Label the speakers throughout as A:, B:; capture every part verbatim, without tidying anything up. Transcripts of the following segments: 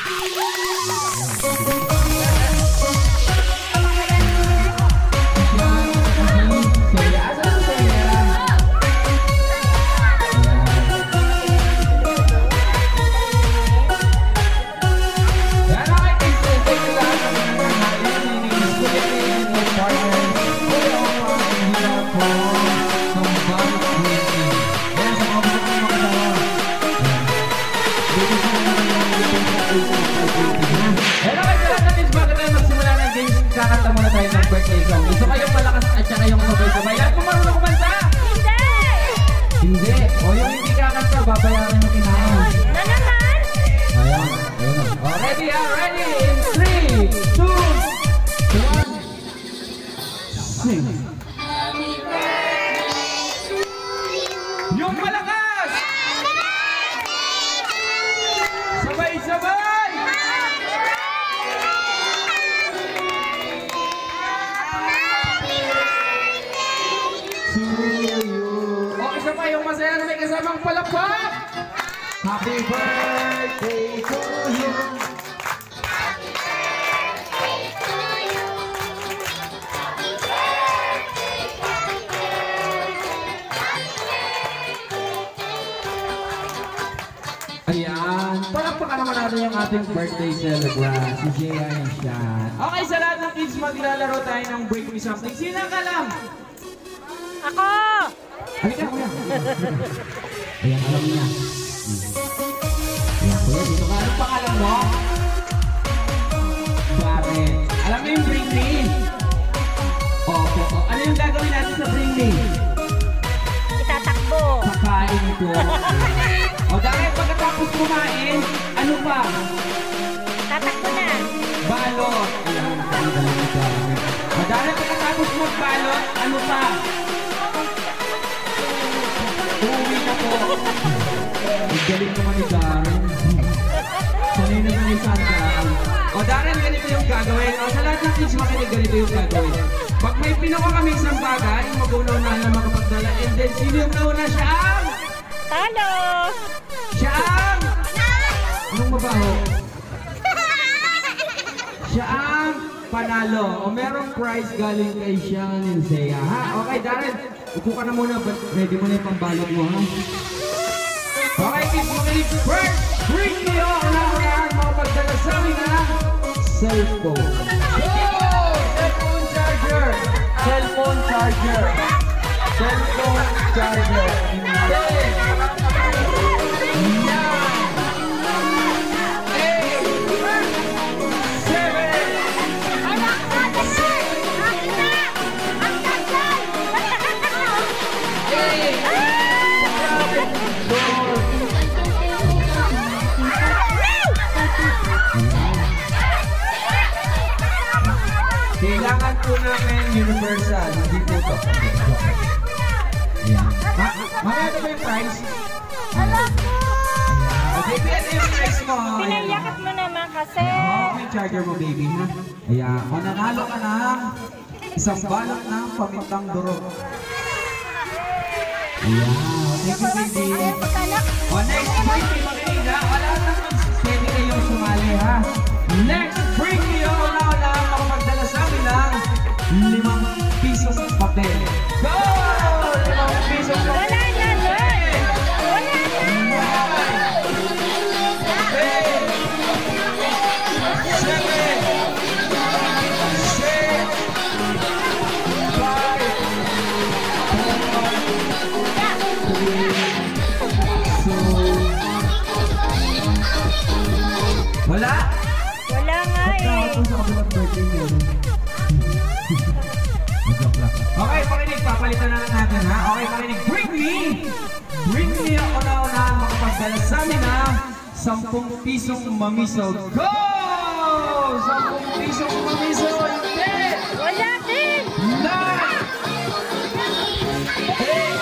A: Kakanta muna tayo ng birthday song. Gusto kayong malakas at saka yung sabay-sabay. Lahat kung marunong kumanta?
B: Hindi!
A: Hindi. O yung hindi kakanta, babayaran yung kinain.
B: Na naman?
A: Ayan. Ayan. O, ready ha? Ready? In three, two, one. Sing.
B: Happy birthday to you.
A: Yung malakas! Sabay-sabay! O, isa pa yung masaya na may kasamang palakpak! Happy birthday to you!
B: Happy birthday to you. Happy birthday, happy birthday.
A: Ayan, palakpakan naman natin yung ating birthday celebrant, si Sheah and Shean. Okay, sa lahat ng kids, maglalaro tayo ng Break Me Something. Sino ka lang?
B: Ako!
A: Halika, kuya. Ayan, alam niya. Ayan, kuya, dito ka. Anong pangalan mo? Barret. Alam mo yung Bring Me? Opo, opo. Ano yung gagawin natin sa Bring Me?
B: Itatakbo.
A: Kakain ko. O dahil pagkatapos kumain, ano pa?
B: Tatakbo na.
A: Balot. Ayan, tanggalin ito. O dahil pagkatapos magbalot, ano pa? Uwi na po. Ang galing naman ni Darren. Sanay na sanay sa Darren. O Darren, ganito yung gagawin. O sa lahat ng kids makinig, ganito yung gagawin. Pag may pinuha kami isang bagay, mag-unaw na na makapagdala. And then, sino yung nauna? Siya ang?
B: Talo!
A: Siya ang? Anong mabaho? Siya ang panalo. O merong prize galing kay Shean and Seah. Ha? Okay, Darren. Upo ka na muna. Ready mo na yung pambalot mo, ha? Okay, kids, makinig. First, bring me on ang makapagdala sa amin na cellphone. Go! Cellphone charger. Cellphone charger. Cellphone charger. ten, nine, eight, seven, kailangan po namin universal, hindi po ito. Ayan. Mamaya ito ba yung price? Ayan. Okay, ito yung price mo.
B: Pinayakap mo naman kasi.
A: Oo, may charger mo, baby, ha? Ayan. Mananalo ka ng isang balot ng pamintang durog. Ayan. Thank you, baby. O, next, baby, makinig, ha? Wala naman. Pwede kayong sumali, ha? Next, bring me on na wala makapagdala sa amin ng limang pisong papel. Go! Limang pisong papel.
B: Wala na, Lord! Wala na!
A: Eight, seven, six, five, four, three, two. Wala?
B: Wala nga eh.
A: Okay, pakinig. Papalitan na lang natin, ha? Okay, pakinig. Bring me! Bring me ang una-unahan makapagdala sa amin, ha? Sampung pisong mamiso. Go! Sampung pisong mamiso. Hindi!
B: Wala din!
A: Nine! Eight!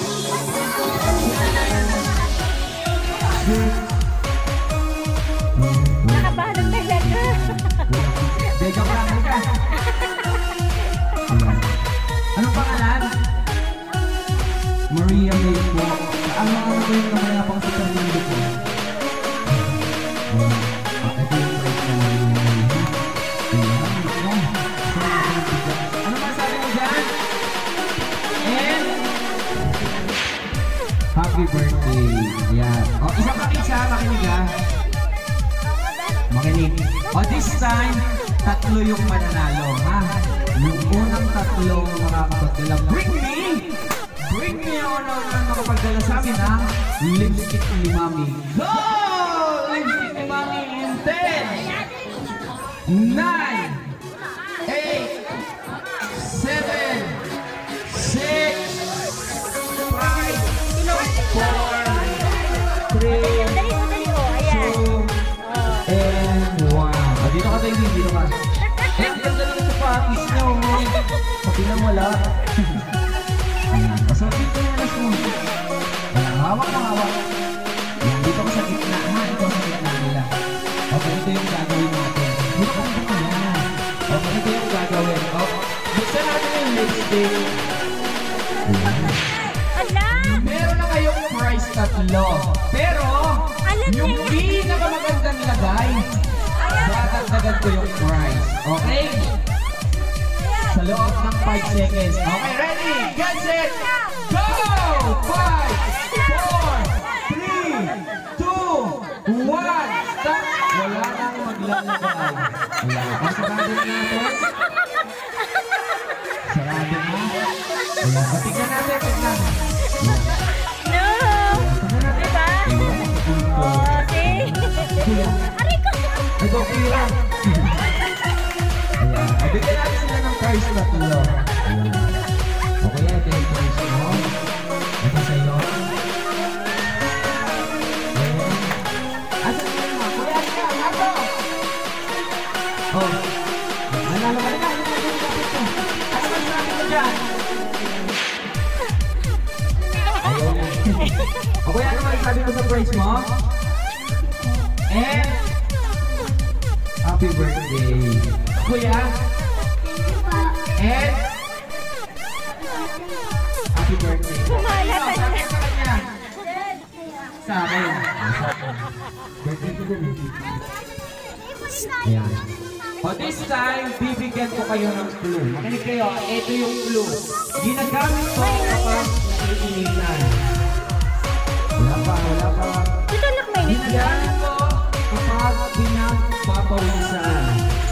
A: Six!
B: Nakabalot talaga.
A: Deka pa lang ka. Anong pangalan? Maria May po. Ano ano ba yung naman na pang sa sarili ko? Ah, ito Ready? O this time, tatlo yung mananalo, ha? Yung unang tatlo makakapagdala. Bring me! Bring me ang unang makapagdala sa amin, ha? Lipstick ni Mami. Go! Lipstick ni Mami in ten, nine, eight, seven, six, five, four, three, two, and one. O, dito ka tayo, dito ka. Eh, ang ganda lang ito patis niya, oh. Pati lang wala. Ayan, pasapit ko yung alas mo. Ayan, hawak na hawak. Ayan, dito ka sa gitna, ha? Ito sa gitna nila. Okay, ito yung gagawin natin. Dito ka dito yan. Okay, ito yung gagawin. Okay, buksan natin yung lipstick. Ayan. Meron na kayong prize tatlo. Pero, yung pinakamagandang lagay, dadagdagan ko yung prize. Okay? Sa loob ng five seconds. Okay, ready? Get set! Go! five, four, three, two, one, stop! Wala nang maglalagay. Ayan. O, sarado na natin. Sarado na. Ayan. O, tignan natin. Tignan.
B: No! Diba? Oh, see? Aray ko!
A: Ito, Kira. Ayan. Bigyan natin sila ng prize tatlo. Ayan. Okay, ito yung prize mo. Ito sa'yo. Ayan. Asan mo yun? Kuya, siya. Ato! Oh. Nanalo ka na. Asan mo sabi ko dyan? Ayun. O kuya, ano sabi mo sa prize mo? And happy birthday. Kuya. And happy birthday.
B: Kumalat
A: Sa akin, sa kanya. Sa akin. Birthday ko din. Ayan. O this time, bibigyan ko kayo ng clue. Makinig kayo, ito yung clue. Ginagamit ko kapag iniinitan. Wala pa, wala pa.
B: Ito anak may nito.
A: Ginagamit ko kapag pinagpapawisan.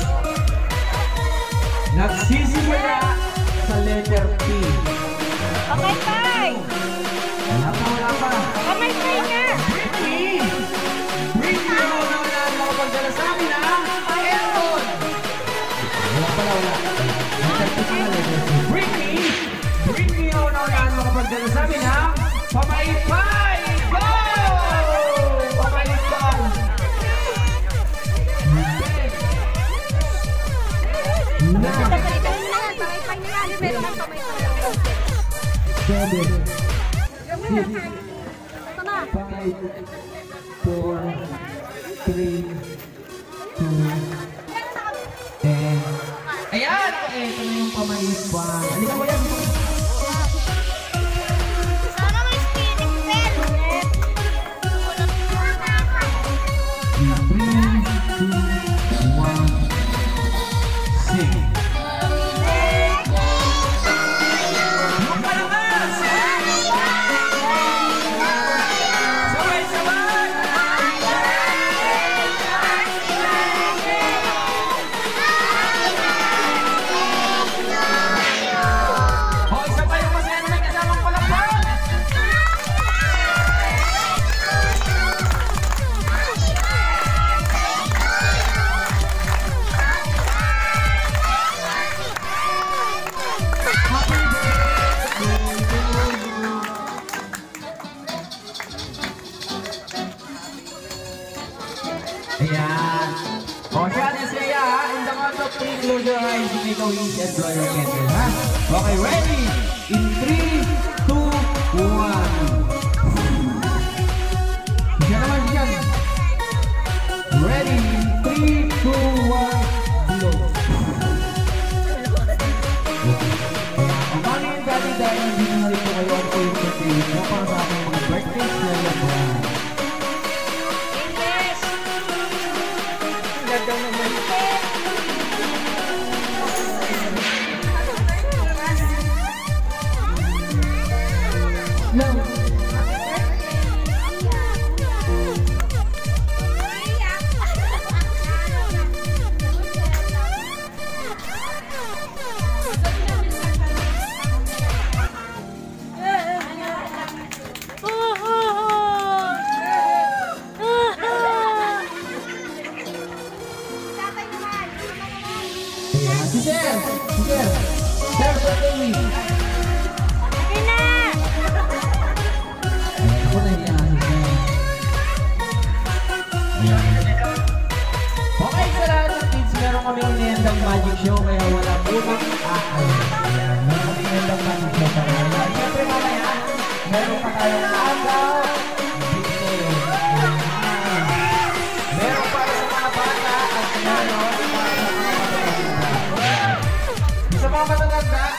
A: Nagsisimula sa letter P.
B: Okay, bye!
A: Wala pa, wala pa.
B: Kamay tayo na!
A: Bring me! Bring me ako na wala na makapagdala sa amin, ha? Aircon! Wala pala, wala. Letter P pala, letter P. Bring me! Bring me ako na wala na makapagdala sa amin, ha? Pamaypay! Go! Pamaypay! Seven, six, five, four, three, two, and... Ayan! Okay, ito na yung pamaypay. Halika mo yan!
B: Sana may spinning pen!
A: Three, two, one, six. Ayan. O, Shean and Seah, in the count of three, close your eyes, make a wish and blow your candle, ha? Okay, ready? In three, two, one. Diyan naman, diyan. Ready? In three, two, one, blow. Ang mami and daddy dahil hindi na rin po kayo ang point of view mo para sa aking mga birthday celebration.
B: Ganda naman.
A: No. Si Sir! Si Sir! Sir, birthday week!
B: Sige na!
A: Ako na yan, Sir. Ayan. Okay, sa lahat ng kids, meron kami uniendang magic show, kaya wala po bang aakal. Ayan, meron kami uniendang magic show sa kanya. Siyempre mamaya, meron pa tayong agaw. Meron para sa mga bata at meron para sa mga matatanda. Sa mga matatanda,